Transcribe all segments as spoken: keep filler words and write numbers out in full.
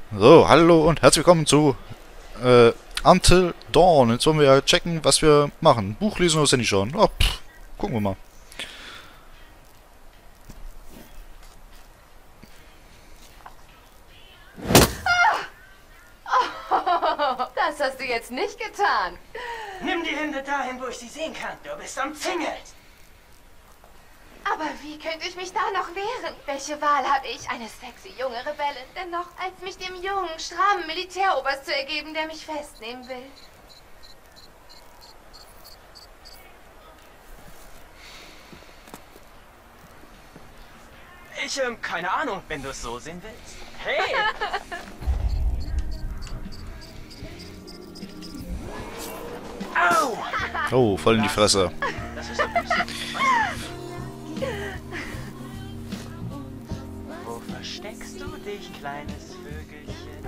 So, hallo und herzlich willkommen zu äh, Until Dawn. Jetzt wollen wir ja checken, was wir machen. Buch lesen oder Handy schauen? Oh, pff, gucken wir mal. Das hast du jetzt nicht getan. Nimm die Hände dahin, wo ich sie sehen kann. Du bist umzingelt. Aber wie könnte ich mich da noch wehren? Welche Wahl habe ich, eine sexy junge Rebellin, denn noch, als mich dem jungen, strammen Militäroberst zu ergeben, der mich festnehmen will? Ich, ähm, keine Ahnung, wenn du es so sehen willst. Hey! Au! Oh, voll in die Fresse. Das ist so mühsam. Wo versteckst du dich, kleines Vögelchen?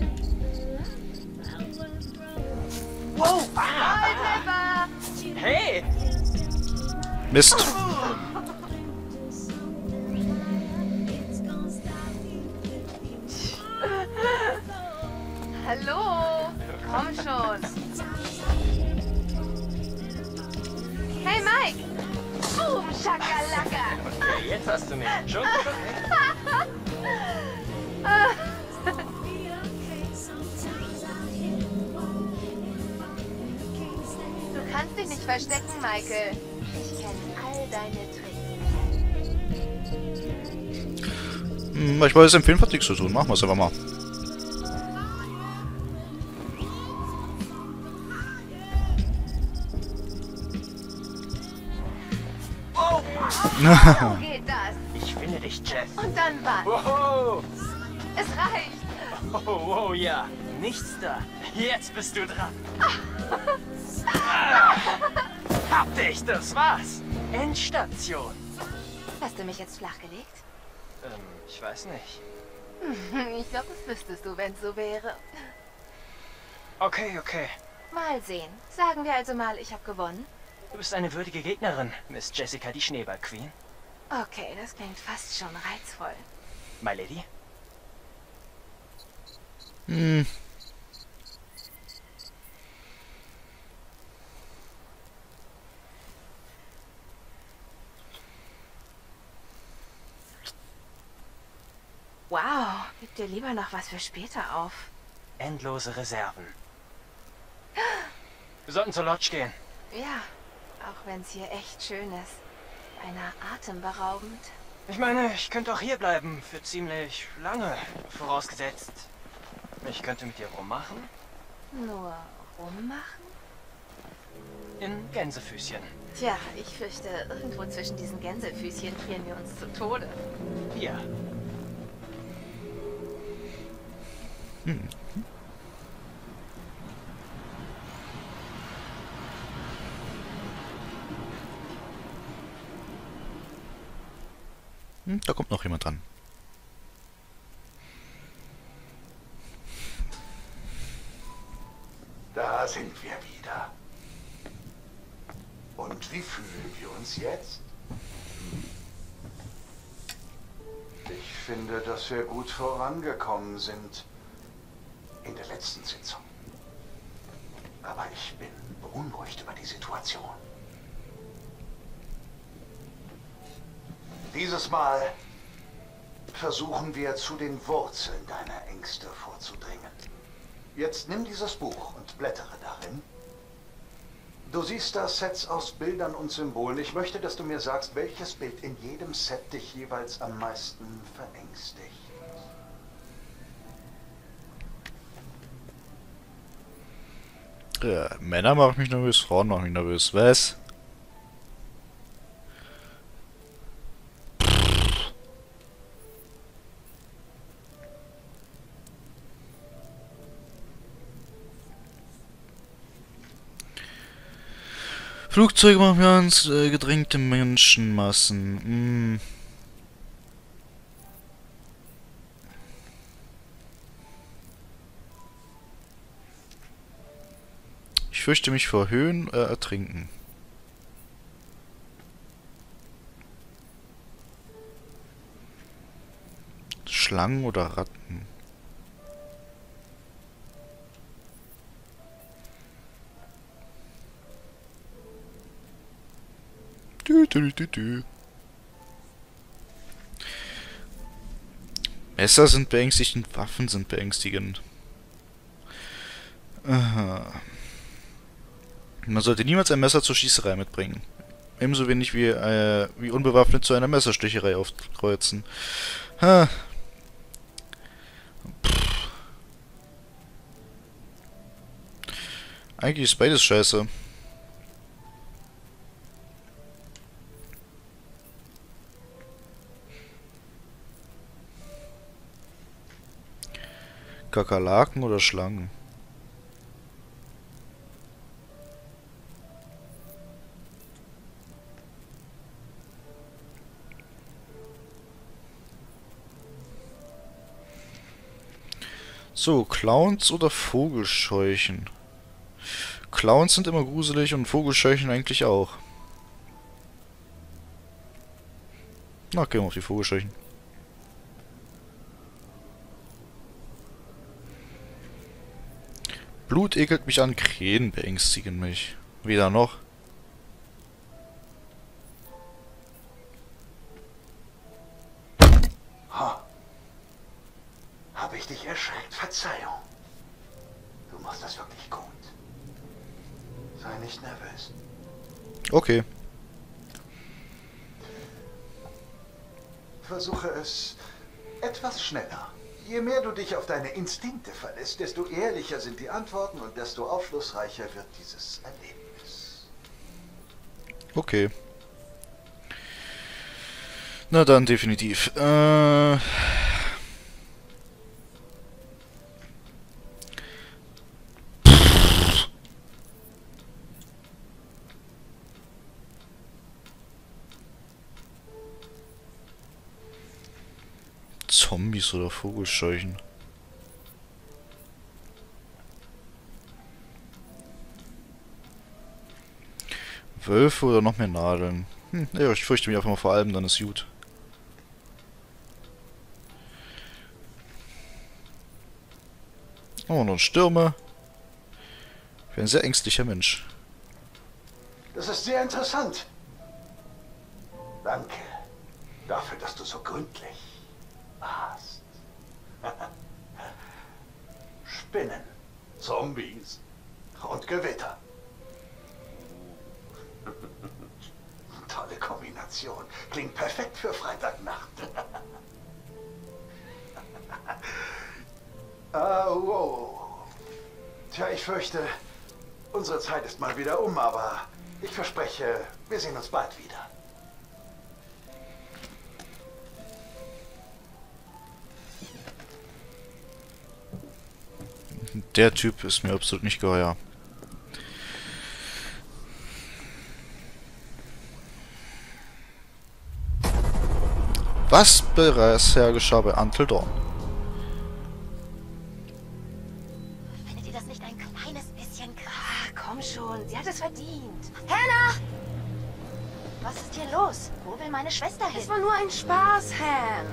Wow! Ah! Volltreffer! Hey! Mist. Hallo? Komm schon. Hey Mike! Boom, Schakalaka! Okay, jetzt hast du mich. Schon gut, okay. Du kannst dich nicht verstecken, Michael. Ich kenne all deine Tricks. Hm, ich weiß, im Film hat nichts zu tun. Machen wir es einfach mal. Oh! So geht das. Ich finde dich, Jess. Und dann was? Wow! Es reicht. Oh, oh, ja. Nichts da. Jetzt bist du dran. Ah, hab dich, das war's. Endstation. Hast du mich jetzt flachgelegt? Ähm, ich weiß nicht. Ich glaube, das wüsstest du, wenn es so wäre. Okay, okay. Mal sehen. Sagen wir also mal, ich habe gewonnen. Du bist eine würdige Gegnerin, Miss Jessica, die Schneeball-Queen. Okay, das klingt fast schon reizvoll. My Lady? Hm. Wow, gib dir lieber noch was für später auf. Endlose Reserven. Wir sollten zur Lodge gehen. Ja, auch wenn es hier echt schön ist. Beinahe atemberaubend. Ich meine, ich könnte auch hier bleiben für ziemlich lange. Vorausgesetzt, ich könnte mit dir rummachen. Nur rummachen? In Gänsefüßchen. Tja, ich fürchte, irgendwo zwischen diesen Gänsefüßchen frieren wir uns zu Tode. Ja. Hm. Hm, da kommt noch jemand dran. Da sind wir wieder. Und wie fühlen wir uns jetzt? Ich finde, dass wir gut vorangekommen sind in der letzten Sitzung. Aber ich bin beunruhigt über die Situation. Dieses Mal versuchen wir zu den Wurzeln deiner Ängste vorzudringen. Jetzt nimm dieses Buch und blättere darin. Du siehst da Sets aus Bildern und Symbolen. Ich möchte, dass du mir sagst, welches Bild in jedem Set dich jeweils am meisten verängstigt. Ja, Männer machen mich nervös, Frauen machen mich nervös. Was? Flugzeuge machen wir uns, äh, gedrängte Menschenmassen. Hm. Ich fürchte mich vor Höhen, äh, ertrinken. Schlangen oder Ratten? dü, dü, dü. Messer sind beängstigend, Waffen sind beängstigend. Aha. Man sollte niemals ein Messer zur Schießerei mitbringen. Ebenso wenig wie, äh, wie unbewaffnet zu einer Messersticherei aufkreuzen. Ha. Pff. Eigentlich ist beides scheiße. Kakerlaken oder Schlangen? So, Clowns oder Vogelscheuchen? Clowns sind immer gruselig und Vogelscheuchen eigentlich auch. Na, gehen wir auf die Vogelscheuchen. Blut ekelt mich an, Krähen beängstigen mich. Weder noch. Ha. Habe ich dich erschreckt? Verzeihung. Du machst das wirklich gut. Sei nicht nervös. Okay. Versuche es etwas schneller. Je mehr du dich auf deine Instinkte verlässt, desto ehrlicher sind die Antworten und desto aufschlussreicher wird dieses Erlebnis. Okay. Na dann definitiv. Äh... Zombies oder Vogelscheuchen. Wölfe oder noch mehr Nadeln. Hm, ja, ich fürchte mich einfach mal vor allem, dann ist gut. Oh, noch Stürme. Ich bin ein sehr ängstlicher Mensch. Das ist sehr interessant. Danke dafür, dass du so gründlich warst. Spinnen, Zombies und Gewitter. Tolle Kombination. Klingt perfekt für Freitagnacht. Ah, wow. Tja, ich fürchte, unsere Zeit ist mal wieder um, aber ich verspreche, wir sehen uns bald wieder. Der Typ ist mir absolut nicht geheuer. Was bisher geschah bei Until Dawn? Findet ihr das nicht ein kleines bisschen krass? Ah, komm schon, sie hat es verdient. Hannah! Was ist hier los? Wo will meine Schwester hin? Es war nur ein Spaß, Han.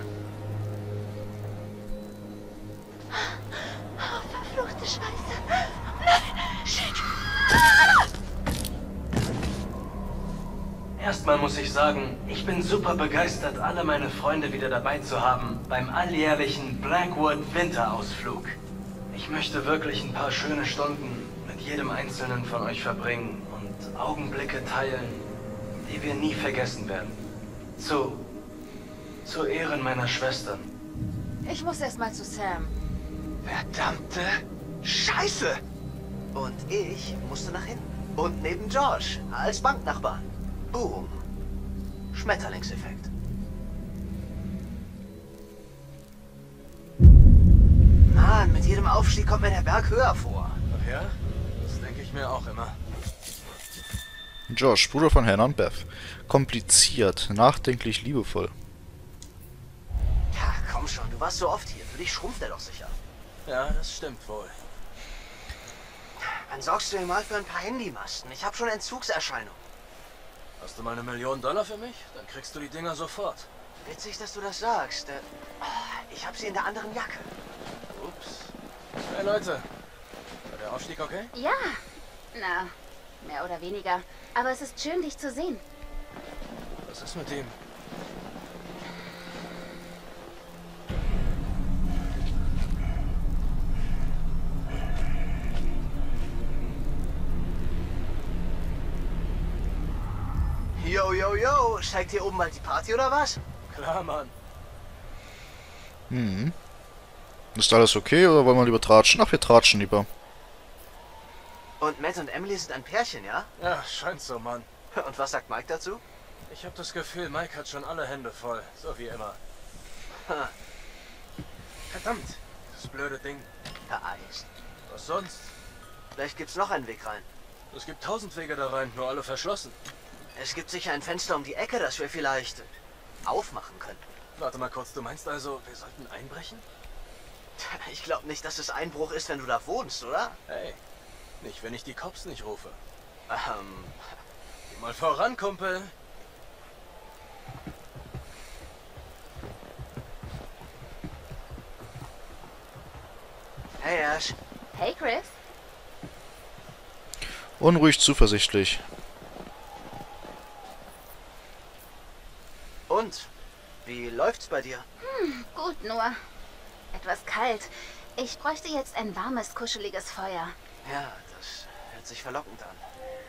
Oh, verfluchte Scheiße. Shit. Erstmal muss ich sagen, ich bin super begeistert, alle meine Freunde wieder dabei zu haben beim alljährlichen Blackwood Winterausflug. Ich möchte wirklich ein paar schöne Stunden mit jedem einzelnen von euch verbringen und Augenblicke teilen, die wir nie vergessen werden. Zu... zu Ehren meiner Schwestern. Ich muss erst mal zu Sam. Verdammte Scheiße! Und ich musste nach hinten. Und neben Josh, als Banknachbarn. Boom. Schmetterlingseffekt. Mann, mit jedem Aufstieg kommt mir der Berg höher vor. Ach ja? Das denke ich mir auch immer. Josh, Bruder von Hannah und Beth. Kompliziert, nachdenklich, liebevoll. Ja, komm schon, du warst so oft hier. Für dich schrumpft er doch sicher. Ja, das stimmt wohl. Dann sorgst du dir mal für ein paar Handymasten. Ich habe schon Entzugserscheinungen. Hast du mal eine Million Dollar für mich? Dann kriegst du die Dinger sofort. Witzig, dass du das sagst. Äh, Ich habe sie in der anderen Jacke. Ups. Hey Leute, war der Aufstieg okay? Ja. Na, mehr oder weniger. Aber es ist schön, dich zu sehen. Was ist mit ihm? Yo, yo, yo. Steigt hier oben mal die Party oder was? Klar, Mann. Hm. Ist alles okay oder wollen wir lieber tratschen? Ach, wir tratschen lieber. Und Matt und Emily sind ein Pärchen, ja? Ja, scheint so, Mann. Und was sagt Mike dazu? Ich habe das Gefühl, Mike hat schon alle Hände voll. So wie immer. Ha, Verdammt, das blöde Ding. vereist. Was sonst? Vielleicht gibt's noch einen Weg rein. Es gibt tausend Wege da rein, nur alle verschlossen. Es gibt sicher ein Fenster um die Ecke, das wir vielleicht aufmachen können. Warte mal kurz, du meinst also, wir sollten einbrechen? Ich glaube nicht, dass es Einbruch ist, wenn du da wohnst, oder? Hey, nicht wenn ich die Cops nicht rufe. Ähm, Geh mal voran, Kumpel. hey Ash. Hey, Chris. Unruhig zuversichtlich. Und? Wie läuft's bei dir? Gut, nur etwas kalt. Ich bräuchte jetzt ein warmes, kuscheliges Feuer. Ja, das hört sich verlockend an.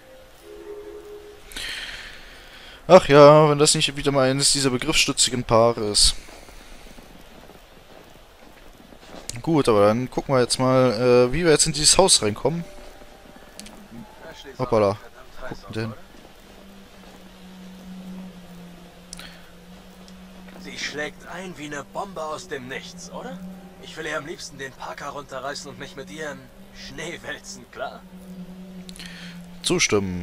Ach ja, wenn das nicht wieder mal eines dieser begriffsstützigen Paare ist. Gut, aber dann gucken wir jetzt mal, äh, wie wir jetzt in dieses Haus reinkommen. Hoppala. Wo kommt denn? Sie schlägt ein wie eine Bombe aus dem Nichts, oder? Ich will ihr am liebsten den Parker runterreißen und mich mit ihr im Schnee wälzen, klar? Zustimmen.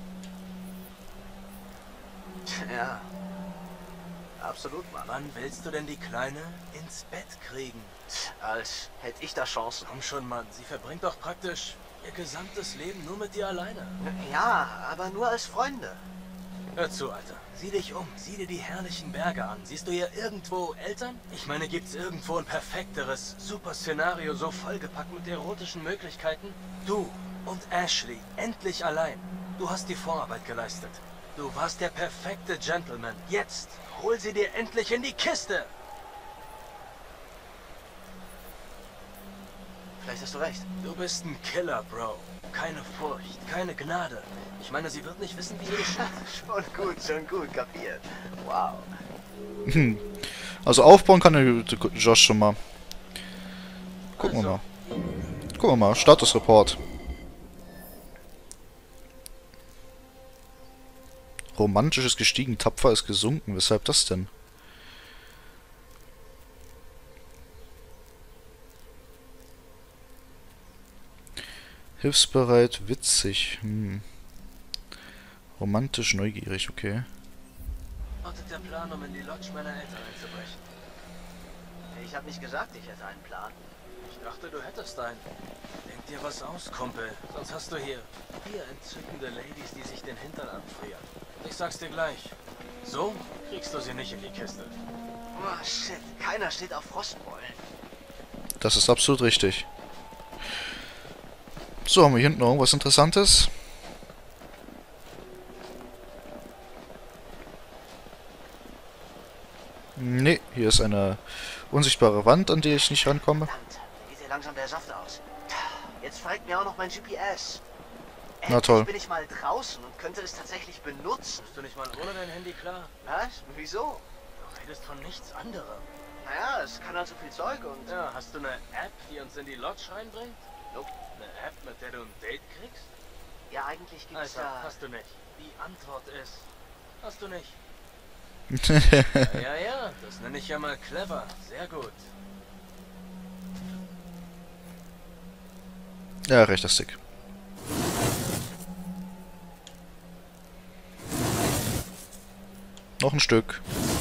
Ja. Absolut, Mann. Wann willst du denn die Kleine ins Bett kriegen? Als hätte ich da Chancen. Komm schon, Mann. Sie verbringt doch praktisch ihr gesamtes Leben nur mit dir alleine. Ja, aber nur als Freunde. Hör zu, Alter. Sieh dich um. Sieh dir die herrlichen Berge an. Siehst du hier irgendwo Eltern? Ich meine, gibt's irgendwo ein perfekteres Super-Szenario, so vollgepackt mit erotischen Möglichkeiten? Du und Ashley, endlich allein. Du hast die Vorarbeit geleistet. Du warst der perfekte Gentleman. Jetzt hol sie dir endlich in die Kiste. Vielleicht hast du recht. Du bist ein Killer, Bro. Keine Furcht, keine Gnade. Ich meine, sie wird nicht wissen, wie ihr geschieht. Schon gut, schon gut, kapiert. Wow. Hm. Also aufbauen kann der Josh schon mal. Gucken wir mal. Gucken wir mal. Statusreport. Romantisch ist gestiegen, tapfer ist gesunken. Weshalb das denn? Hilfsbereit, witzig. Hm. Romantisch, neugierig, okay. Lautet der Plan, um in die Lodge meiner Eltern einzubrechen. Ich habe nicht gesagt, ich hätte einen Plan. Ich dachte, du hättest einen. Denk dir was aus, Kumpel. Sonst hast du hier vier entzückende Ladies, die sich den Hintern abfrieren. Ich sag's dir gleich. So kriegst du sie nicht in die Kiste. Oh, shit. Keiner steht auf Frostbeulen. Das ist absolut richtig. So, haben wir hier hinten noch irgendwas Interessantes? Nee, hier ist eine unsichtbare Wand, an die ich nicht rankomme. Verdammt, da geht hier langsam der Saft aus. Jetzt fragt mir auch noch mein G P S. Na Endlich toll. bin ich mal draußen und könnte es tatsächlich benutzen. Bist du nicht mal ohne dein Handy klar? Was? Wieso? Du redest von nichts anderem. Naja, es kann halt so viel Zeug und... Ja, hast du eine App, die uns in die Lodge reinbringt? Nope. Eine App, mit der du ein Date kriegst? Ja, eigentlich gibt's Alter, da... hast du nicht. Die Antwort ist... Hast du nicht. Ja. Ja, ja, das nenne ich ja mal clever. Sehr gut. Ja, rechter Stick. Noch ein Stück.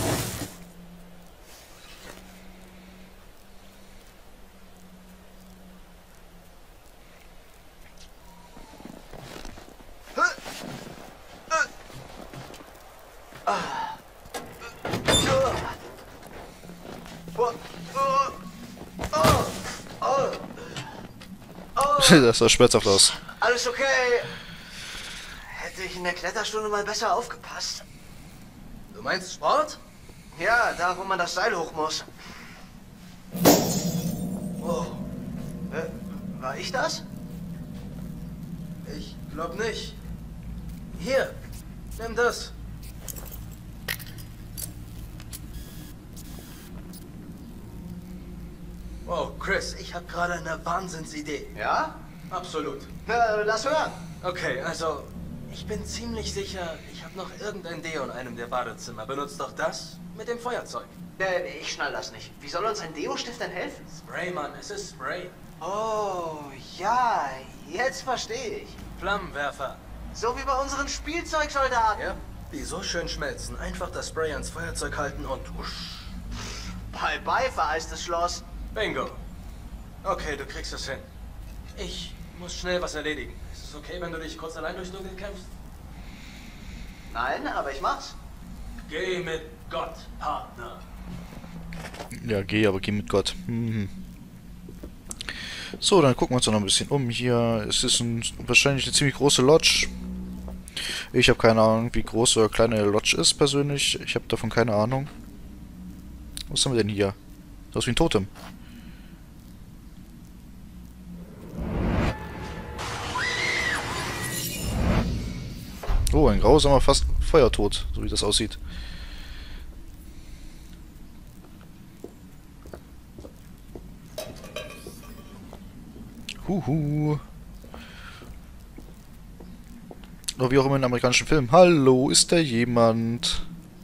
Das sah schmerzhaft aus. Alles okay. Hätte ich in der Kletterstunde mal besser aufgepasst. meinst Sport? Ja, da, wo man das Seil hoch muss. Oh. Äh, war ich das? Ich glaub nicht. Hier, nimm das. Wow, Chris, ich habe gerade eine Wahnsinnsidee. Ja? Absolut. Na, lass hören. Okay, also, ich bin ziemlich sicher, ich habe noch irgendein Deo in einem der Badezimmer. Benutzt doch das mit dem Feuerzeug. Äh, ich schnall das nicht. Wie soll uns ein Deo-Stift denn helfen? Spray, Mann, es ist Spray. Oh, ja, jetzt verstehe ich. Flammenwerfer. So wie bei unseren Spielzeugsoldaten. Ja, die so schön schmelzen. Einfach das Spray ans Feuerzeug halten und wusch. Bye bye, vereistes Schloss. Bingo. Okay, du kriegst es hin. Ich muss schnell was erledigen. Ist es okay, wenn du dich kurz allein durchs Dunkel kämpfst? Nein, aber ich mach's. Geh mit Gott, Partner. Ja, geh, aber geh mit Gott. Mhm. So, dann gucken wir uns noch ein bisschen um hier. Es ist ein, wahrscheinlich eine ziemlich große Lodge. Ich habe keine Ahnung, wie groß oder klein eine Lodge ist persönlich. Ich habe davon keine Ahnung. Was haben wir denn hier? Das ist wie ein Totem. Oh, ein grausamer fast Feuertod, so wie das aussieht. Huhu. Oder wie auch immer in amerikanischen Filmen. Hallo, ist da jemand?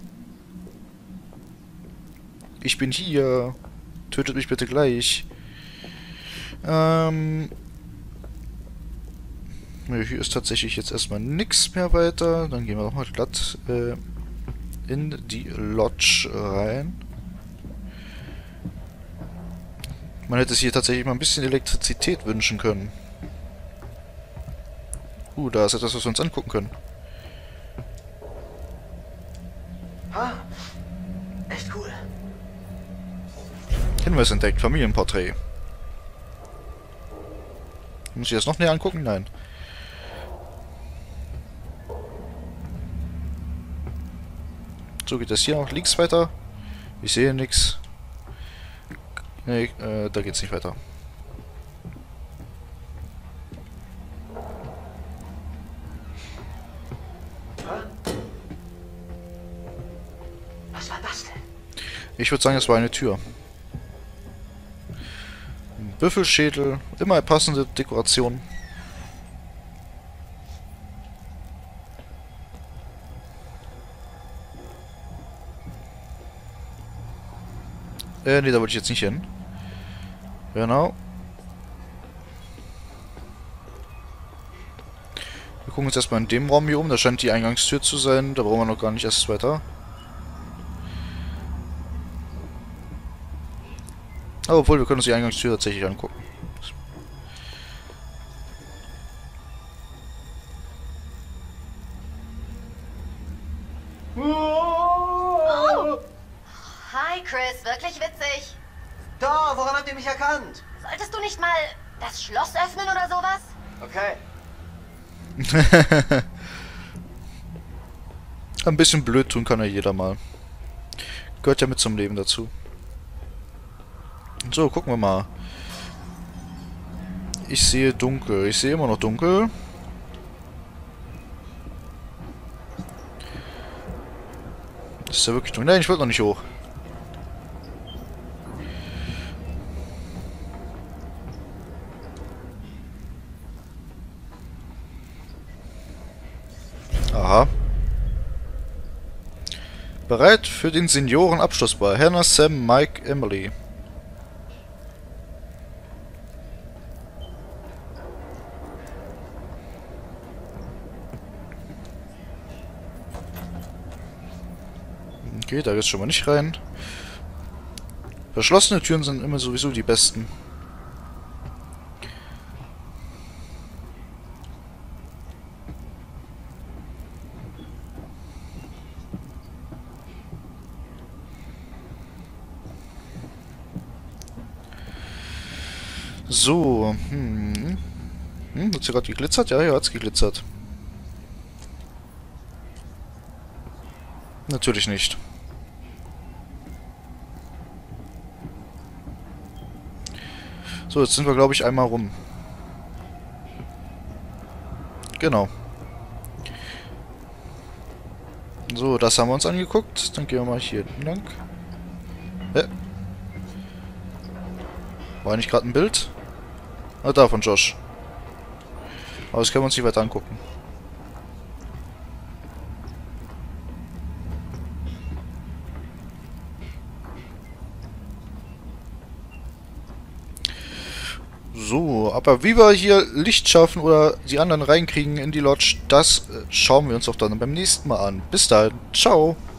Ich bin hier. Tötet mich bitte gleich. Ähm... Hier ist tatsächlich jetzt erstmal nichts mehr weiter. Dann gehen wir nochmal glatt äh, in die Lodge rein. Man hätte sich hier tatsächlich mal ein bisschen Elektrizität wünschen können. Uh, da ist etwas, was wir uns angucken können. Ha? Echt cool. Hinweis entdeckt, Familienporträt. Muss ich das noch näher angucken? Nein. So geht das hier auch links weiter. Ich sehe nichts. Nee, äh, da geht's nicht weiter. Was war das denn? Ich würde sagen, es war eine Tür. Ein Büffelschädel, immer eine passende Dekoration. Äh, nee, da wollte ich jetzt nicht hin. Genau. Wir gucken uns erstmal in dem Raum hier um. Da scheint die Eingangstür zu sein. Da brauchen wir noch gar nicht erst weiter. Aber obwohl, wir können uns die Eingangstür tatsächlich angucken. Oh. Hi, Chris. Wirklich witzig. Da, woran habt ihr mich erkannt? Solltest du nicht mal das Schloss öffnen oder sowas? Okay. Ein bisschen blöd tun kann ja jeder mal. Gehört ja mit zum Leben dazu. So, gucken wir mal. Ich sehe dunkel. Ich sehe immer noch dunkel. Das ist ja wirklich dunkel. Nein, ich wollte noch nicht hoch. Aha. Bereit für den Senioren-Abschlussball. Hannah, Sam, Mike, Emily. Okay, da geht's schon mal nicht rein. Verschlossene Türen sind immer sowieso die besten. So, hm. Hm, hat's hier gerade geglitzert? Ja, ja, hat's geglitzert. Natürlich nicht. So, jetzt sind wir, glaube ich, einmal rum. Genau. So, das haben wir uns angeguckt. Dann gehen wir mal hier lang. Hä? War nicht gerade ein Bild? Ah, da von Josh. Aber das können wir uns nicht weiter angucken. So, aber wie wir hier Licht schaffen oder die anderen reinkriegen in die Lodge, das äh, schauen wir uns doch dann beim nächsten Mal an. Bis dann. Ciao.